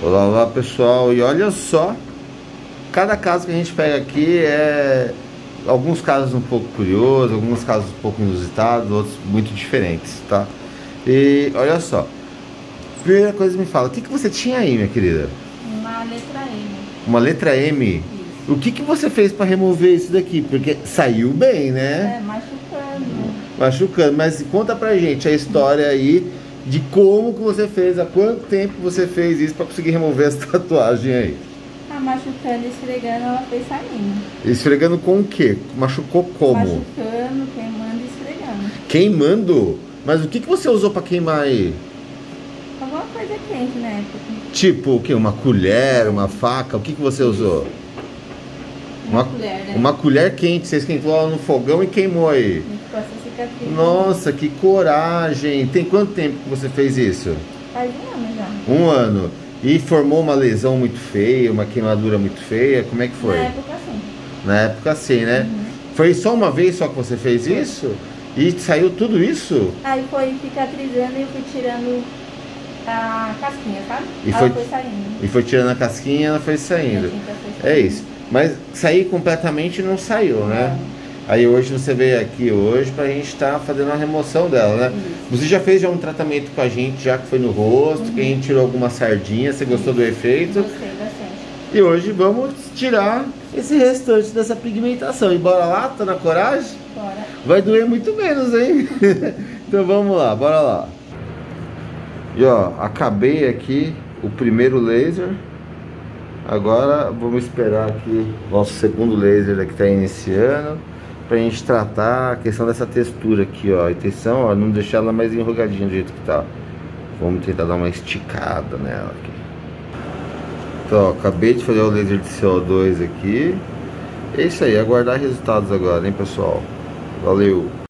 Olá, olá pessoal, e olha só, cada caso que a gente pega aqui é alguns casos um pouco curiosos, alguns casos um pouco inusitados, outros muito diferentes, tá? E olha só, primeira coisa me fala, o que você tinha aí, minha querida? Uma letra M. Uma letra M? Isso. O que você fez para remover isso daqui? Porque saiu bem, né? Machucando. Machucando, mas conta pra gente a história aí de como que você fez, há quanto tempo você fez isso para conseguir remover essa tatuagem aí. Machucando, esfregando, ela foi saindo. Esfregando com o quê? Machucou como? Machucando, queimando e esfregando. Queimando? Mas o que você usou para queimar aí? Alguma coisa quente na época. Tipo o quê? Uma colher, uma faca? O que você usou? Uma colher, né? Uma colher quente, você esquentou ela no fogão e queimou aí. E ficou essa cicatriz. Nossa, que coragem! Tem quanto tempo que você fez isso? Faz um ano já. Um ano. E formou uma lesão muito feia, uma queimadura muito feia? Como é que foi? Na época sim. Na época sim, né? Uhum. Foi só uma vez só que você fez isso? E saiu tudo isso? Aí foi cicatrizando e eu fui tirando a casquinha, sabe? E ela foi saindo. E foi tirando a casquinha e ela foi saindo. É isso. Mas sair completamente não saiu, né? Aí hoje você veio aqui hoje pra gente estar fazendo a remoção dela, né? Isso. Você já fez já um tratamento com a gente, já que foi no rosto, que a gente tirou alguma sardinha, você gostou do efeito? Gostei bastante. E hoje vamos tirar esse restante dessa pigmentação. E bora lá? Tá na coragem? Bora. Vai doer muito menos, hein? Então vamos lá, bora lá. E ó, acabei aqui o primeiro laser. Agora vamos esperar aqui nosso segundo laser que está iniciando, pra gente tratar a questão dessa textura aqui, ó. A intenção, ó, não deixar ela mais enrugadinha do jeito que tá. Vamos tentar dar uma esticada nela aqui. Então, ó, acabei de fazer o laser de CO2 aqui. É isso aí, aguardar resultados agora, hein, pessoal. Valeu!